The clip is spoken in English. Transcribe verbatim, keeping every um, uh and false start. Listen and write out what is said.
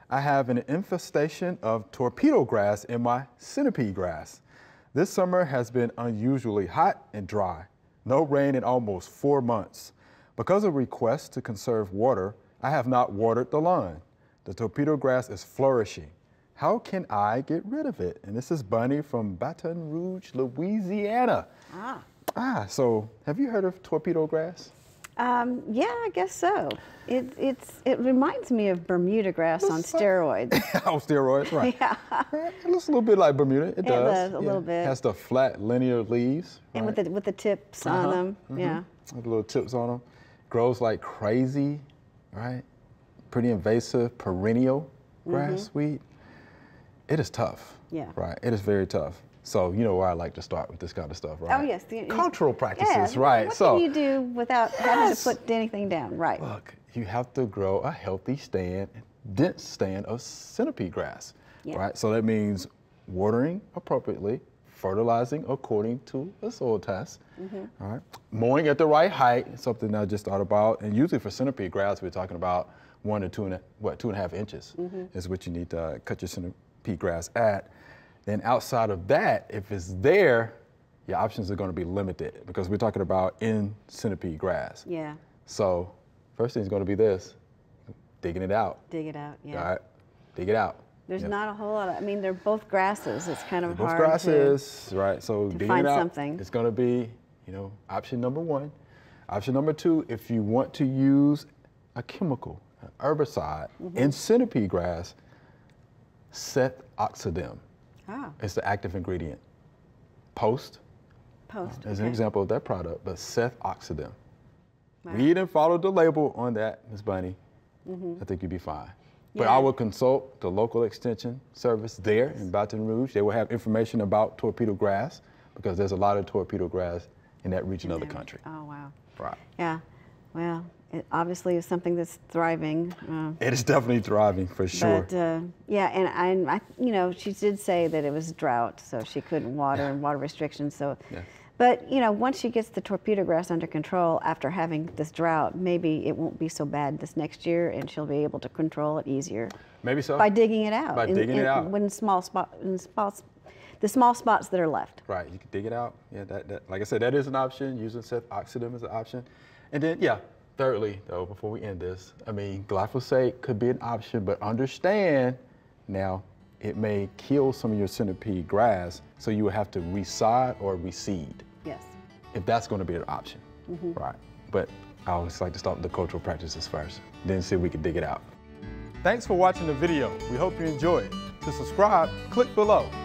I have an infestation of torpedo grass in my centipede grass. This summer has been unusually hot and dry. No rain in almost four months. Because of requests to conserve water, I have not watered the lawn. The torpedo grass is flourishing. How can I get rid of it? And this is Bunny from Baton Rouge, Louisiana. Ah. Ah, so have you heard of torpedo grass? Um, yeah, I guess so. It, it's, it reminds me of Bermuda grass on steroids. On steroids, right. Yeah. It looks a little bit like Bermuda. It, It does. does, a yeah. little bit. It has the flat linear leaves. And right? with the, with the tips Uh-huh. on them, Mhm. yeah. With little tips on them. Grows like crazy, right? Pretty invasive, perennial grass Mm-hmm. weed. It is tough. Yeah. Right, it is very tough. So you know where I like to start with this kind of stuff, right? Oh, yes. The, Cultural practices, yeah, right? What so can you do without having Yes. to put anything down? Right. Look, you have to grow a healthy stand, dense stand of centipede grass, Yeah. right? So that means watering appropriately, fertilizing according to a soil test, Mm-hmm. all right? Mowing at the right height, something I just thought about. And usually for centipede grass, we're talking about one to two and a, what two and a half inches Mm-hmm. is what you need to uh, cut your centipede grass at. Then outside of that, if it's there, your options are going to be limited because we're talking about in centipede grass. Yeah. So first thing is going to be this, digging it out. Dig it out, yeah. All right, dig it out. There's Yep. not a whole lot of, I mean, they're both grasses. It's kind of Both hard grasses, right? So to digging find it out, something. it's going to be, you know, option number one. Option number two, if you want to use a chemical, an herbicide Mm-hmm. in centipede grass, sethoxidem. to. Ah, It's the active ingredient. Post post. as an okay. example of that product, but sethoxidem. Wow. Read and follow the label on that, Miz Bunny. Mm-hmm. I think you'll be fine. But Yeah. I will consult the local extension service there in Baton Rouge. They will have information about torpedo grass because there's a lot of torpedo grass in that region of the Yeah. country. Oh, wow. Right. Yeah. Well, it obviously is something that's thriving. Uh, It is definitely thriving for sure. But uh, yeah, and I, I, you know, she did say that it was drought, so she couldn't water and water restrictions. So, Yeah. but you know, once she gets the torpedo grass under control after having this drought, maybe it won't be so bad this next year, and she'll be able to control it easier Maybe so. by digging it out. By in, digging it in, out. When small spot, in spots, the small spots that are left. Right, you can dig it out. Yeah, that, that like I said, that is an option. Using sethoxidem is an option. And then, yeah, thirdly, though, before we end this, I mean, glyphosate could be an option, but understand now it may kill some of your centipede grass, so you would have to resod or reseed, Yes. if that's going to be an option. Mm-hmm. Right. But I always like to start with the cultural practices first, then see if we can dig it out. Thanks for watching the video. We hope you enjoyed. To subscribe, click below.